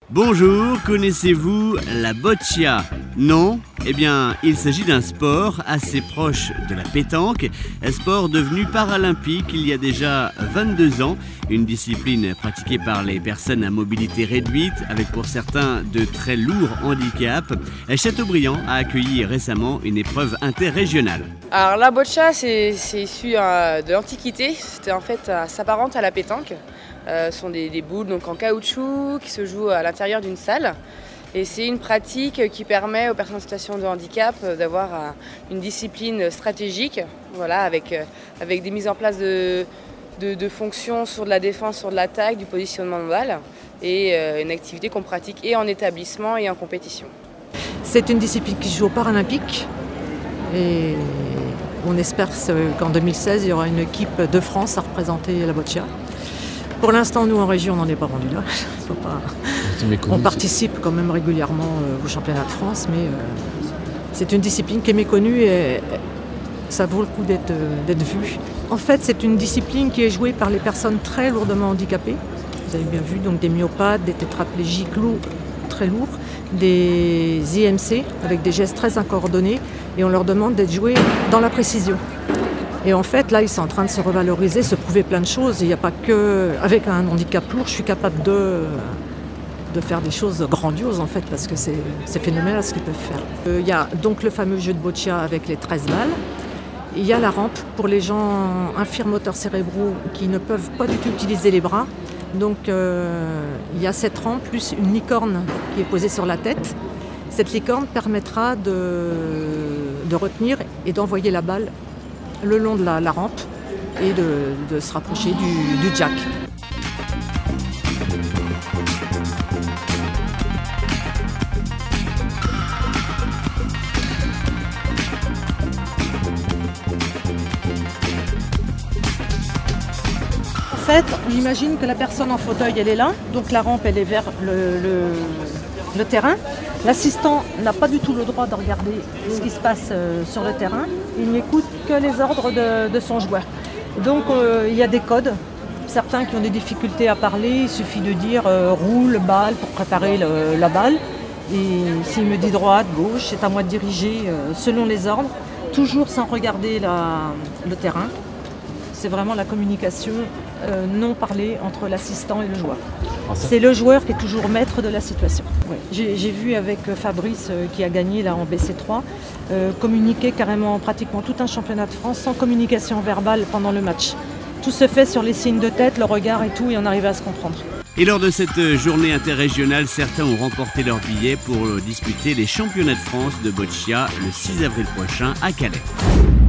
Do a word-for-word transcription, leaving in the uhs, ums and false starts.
Bonjour, connaissez-vous la boccia? Non? Eh bien, il s'agit d'un sport assez proche de la pétanque, un sport devenu paralympique il y a déjà vingt-deux ans, une discipline pratiquée par les personnes à mobilité réduite, avec pour certains de très lourds handicaps. Châteaubriand a accueilli récemment une épreuve interrégionale. Alors la boccia, c'est issu euh, de l'Antiquité, c'était en fait, euh, s'apparente à la pétanque. Euh, ce sont des, des boules donc, en caoutchouc qui se jouent à l'intérieur d'une salle. Et c'est une pratique qui permet aux personnes en situation de handicap d'avoir euh, une discipline stratégique, voilà, avec, euh, avec des mises en place de, de, de fonctions sur de la défense, sur de l'attaque, du positionnement de balle, et euh, une activité qu'on pratique et en établissement et en compétition. C'est une discipline qui se joue aux Paralympiques et on espère qu'en deux mille seize, il y aura une équipe de France à représenter la boccia. Pour l'instant, nous en région, on n'en est pas rendu là. Faut pas... On participe quand même régulièrement au championnat de France, mais c'est une discipline qui est méconnue et ça vaut le coup d'être vue. En fait, c'est une discipline qui est jouée par les personnes très lourdement handicapées. Vous avez bien vu, donc des myopathes, des tétraplégiques lourds, très lourds, des I M C avec des gestes très incoordonnés, et on leur demande d'être joués dans la précision. Et en fait, là, ils sont en train de se revaloriser, se prouver plein de choses. Il n'y a pas que... Avec un handicap lourd, je suis capable de, de faire des choses grandioses, en fait, parce que c'est phénoménal ce qu'ils peuvent faire. Euh, il y a donc le fameux jeu de boccia avec les treize balles. Il y a la rampe pour les gens infirmes moteurs cérébraux qui ne peuvent pas du tout utiliser les bras. Donc, euh, il y a cette rampe plus une licorne qui est posée sur la tête. Cette licorne permettra de, de retenir et d'envoyer la balle le long de la, la rampe et de, de se rapprocher du, du jack. En fait, on imagine que la personne en fauteuil, elle est là, donc la rampe, elle est vers le, le, le terrain. L'assistant n'a pas du tout le droit de regarder ce qui se passe sur le terrain. Il n'écoute que les ordres de, de son joueur. Donc euh, il y a des codes. Certains qui ont des difficultés à parler, il suffit de dire euh, roule, balle pour préparer le, la balle. Et s'il me dit droite, gauche, c'est à moi de diriger euh, selon les ordres, toujours sans regarder la, le terrain. C'est vraiment la communication euh, non parlée entre l'assistant et le joueur. C'est le joueur qui est toujours maître de la situation. Ouais. J'ai vu avec Fabrice euh, qui a gagné là en B C trois, euh, communiquer carrément pratiquement tout un championnat de France sans communication verbale pendant le match. Tout se fait sur les signes de tête, le regard et tout, et on arrive à se comprendre. Et lors de cette journée interrégionale, certains ont remporté leur billet pour disputer les championnats de France de boccia le six avril prochain à Calais.